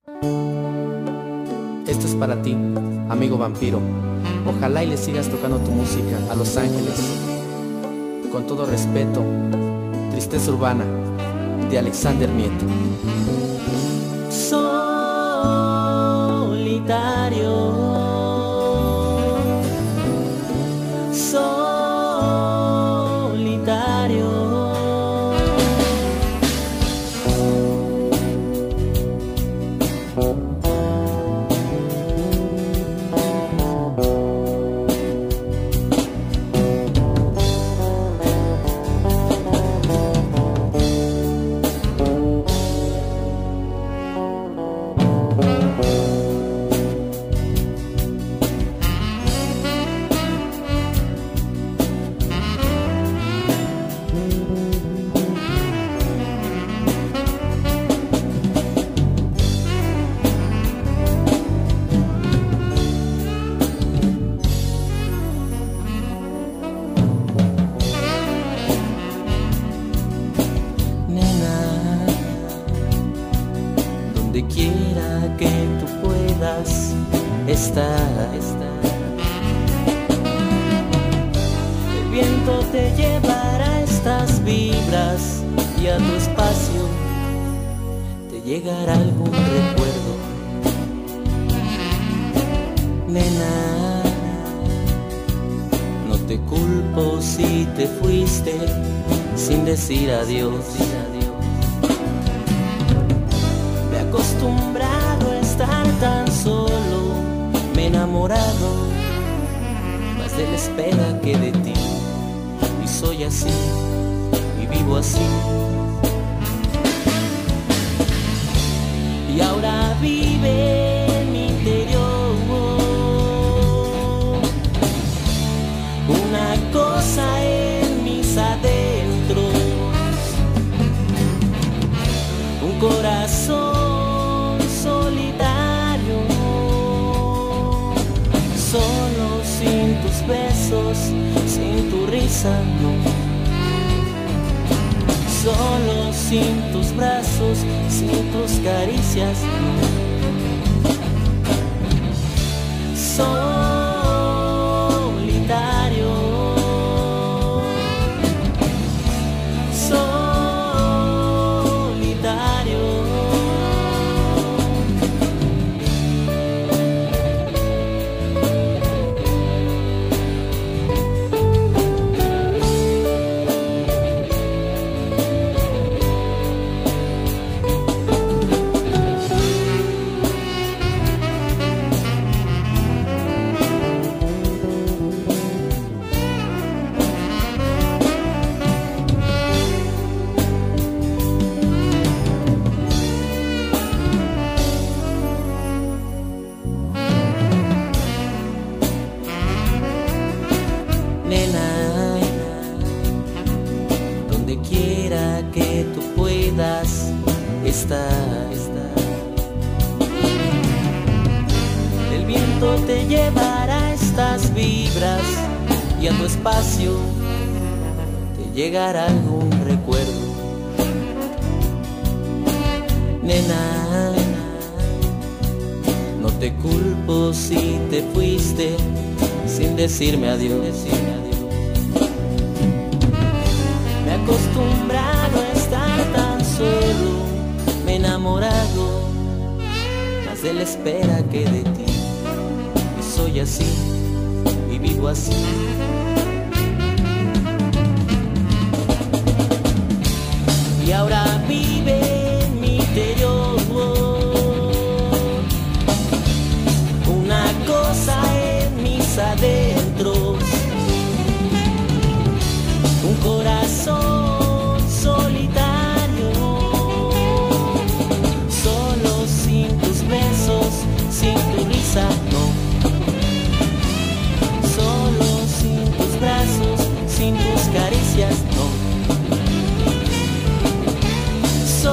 Esto es para ti, amigo vampiro. Ojalá y le sigas tocando tu música a Los Ángeles. Con todo respeto, Tristeza Urbana, de Alexander Nieto. Solitario, donde quiera que tú puedas estar. El viento te llevará a estas vibras y a tu espacio te llegará algún recuerdo. Nena, no te culpo si te fuiste sin decir adiós. Acostumbrado a estar tan solo, me he enamorado más de la espera que de ti, y soy así, y vivo así. Y ahora vive en mi interior una cosa en mis adentros, un corazón solitario, solo sin tus besos, sin tu risa, no. Solo sin tus brazos, sin tus caricias, no. Solitario, solitario. Donde quiera que tú puedas estar. El viento te llevará a estas vibras y a tu espacio te llegará algún recuerdo. Nena, no te culpo si te fuiste sin decirme adiós. Me he acostumbrado a estar tan solo, me he enamorado más de la espera que de ti, y soy así, y vivo así. Y ahora vive en mi interior una cosa en mis adentros, un corazón solitario, solo sin tus besos, sin tu risa, no. Solo sin tus brazos, sin tus caricias, no.